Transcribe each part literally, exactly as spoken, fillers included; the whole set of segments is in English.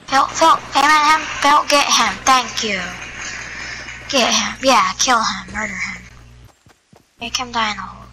Phil, Phil, aim at him. Phil, get him. Thank you. Get him. Yeah, kill him. Murder him. Make him die in the hole.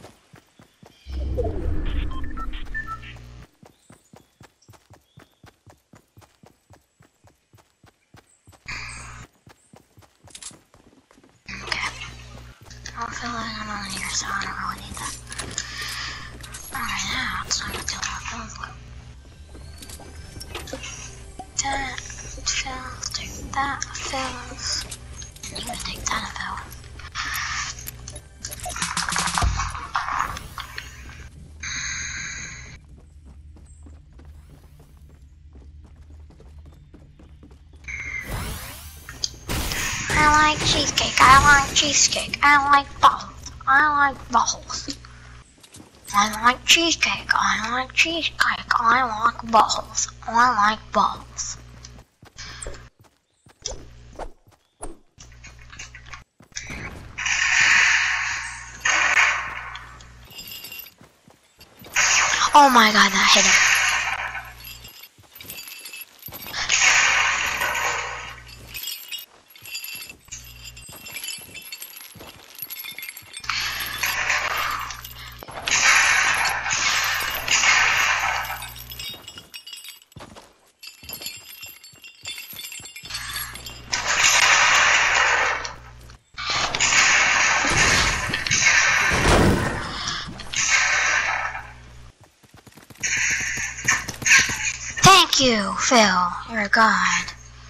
Okay. I'll fill in ammo here, so I don't really need that. Alright, now it's time to kill our phone. That fills, take that fills. And you gotta take that fill. I like cheesecake, I like cheesecake, I like balls, I like balls. I like cheesecake, I like cheesecake, I like balls, I like balls. Oh my god, that hit him. Thank you, Phil. You're a god.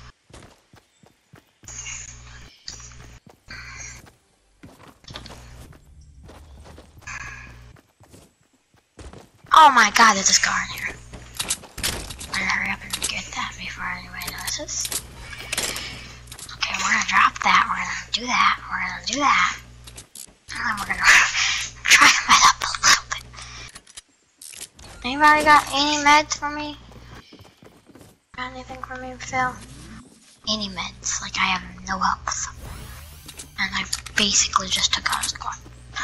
Oh my god, there's a scar in here. Better hurry up and get that before anybody notices. Okay, we're gonna drop that. We're gonna do that. We're gonna do that. And then we're gonna try to med up a little bit. Anybody got any meds for me? Got anything for me, Phil? Any meds? Like I have no health, and I basically just took out a squad.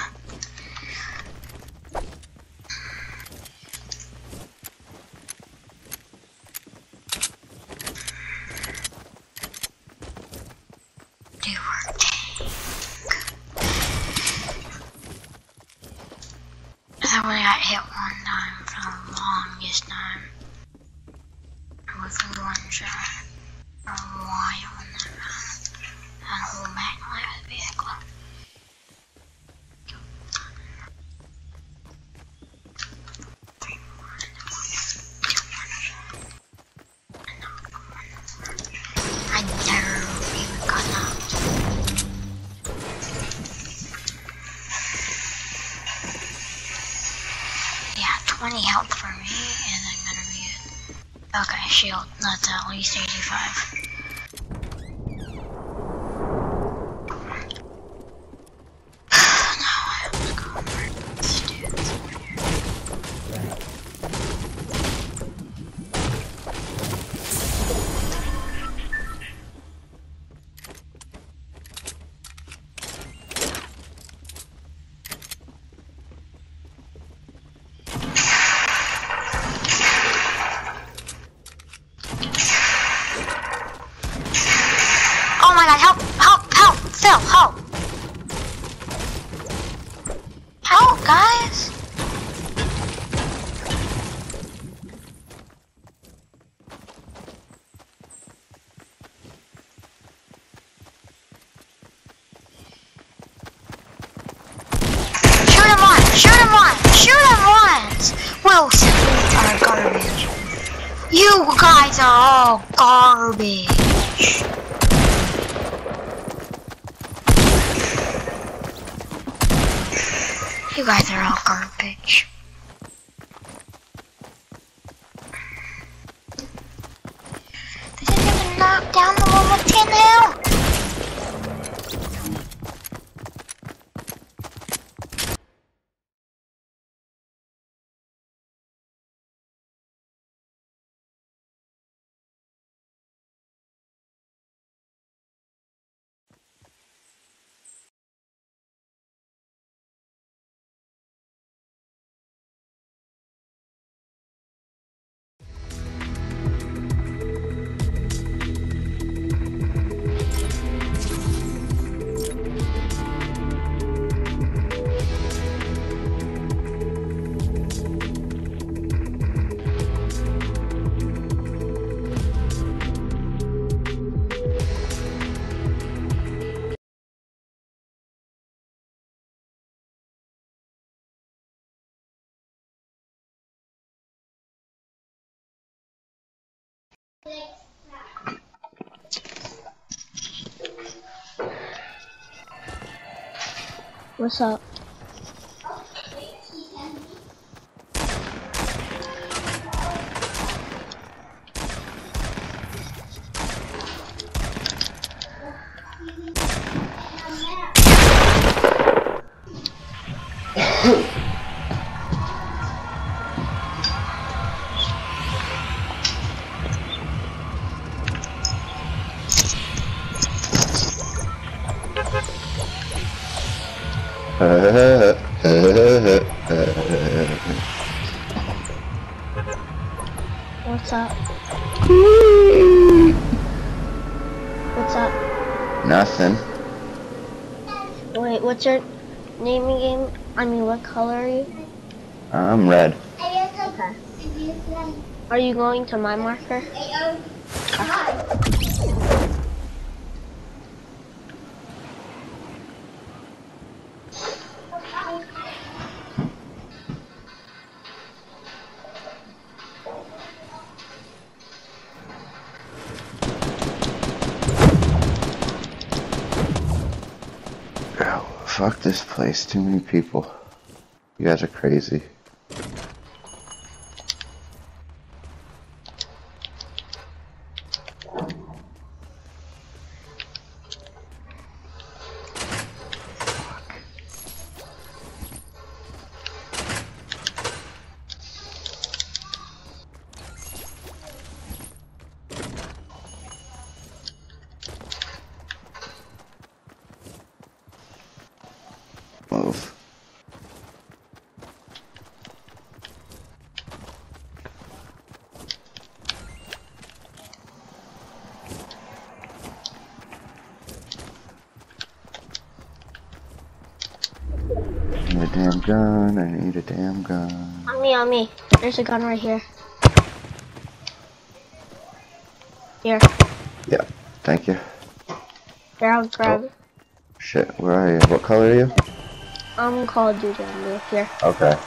Do our thing. I only got hit one time for the longest time. With one shot for a while and then and hold back my vehicle. Three more and then one, two more. I never even got knocked. Yeah, twenty health for me and I'm gonna be it. Okay, shield. That's at least eighty-five. Now I have to go over this dude. Oh my god, help, help, help, Phil, help. Help, guys. Shoot him once, shoot him once, shoot him once. Wilson, you are garbage. You guys are all garbage. You guys are all garbage. They didn't even knock down the one with ten health. What's up? What's up? What's up? Nothing. Wait, what's your naming game? I mean, what color are you? I'm red. Okay. Are you going to my marker? Oh, fuck this place. Too many people. You guys are crazy. Move. I need a damn gun. I need a damn gun. On me, on me. There's a gun right here. Here. Yeah, thank you. Here, I'll grab it. Shit, where are you? What color are you? I'm Call of Duty on me. Here. Okay.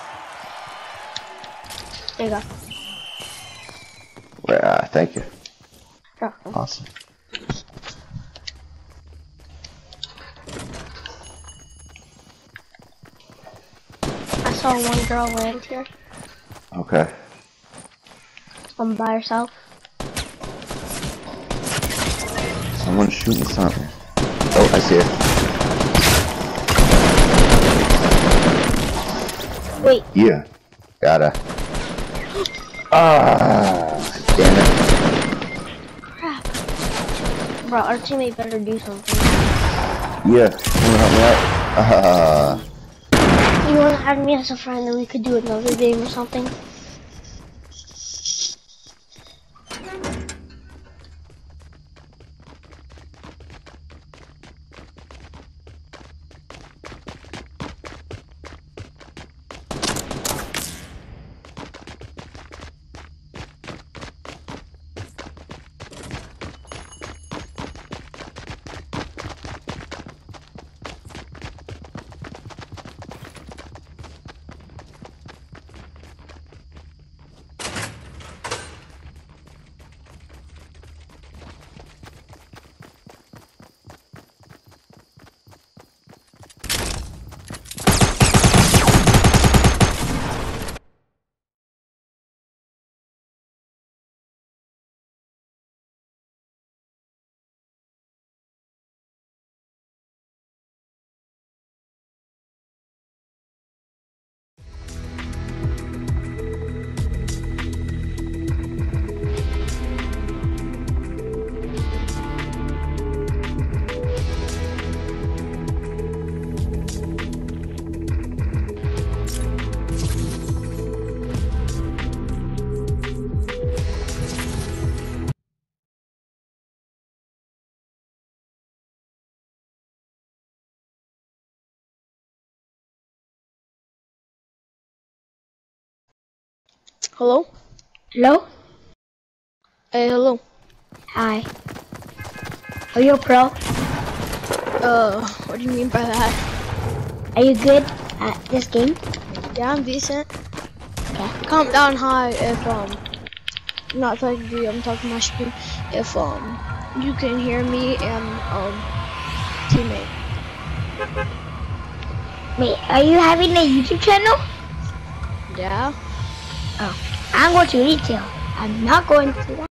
There you go. Where, uh, thank you. Here. Awesome. I saw one girl land here. Okay. Um, by herself. Someone's shooting something. Oh, I see it. Wait. Yeah. Gotta. Ah, damn it. Crap. Bro, our teammate better do something. Yeah, someone help me out. Ah. You wanna add me as a friend and we could do another game or something? Hello? Hello? Hey, hello. Hi. Are you a pro? Uh, what do you mean by that? Are you good at this game? Yeah, I'm decent. Okay. Comment down high if um not talking to you, I'm talking to my stream. If um you can hear me and um teammate. Wait, are you having a YouTube channel? Yeah. Oh, I'm going to retail. I'm not going to that.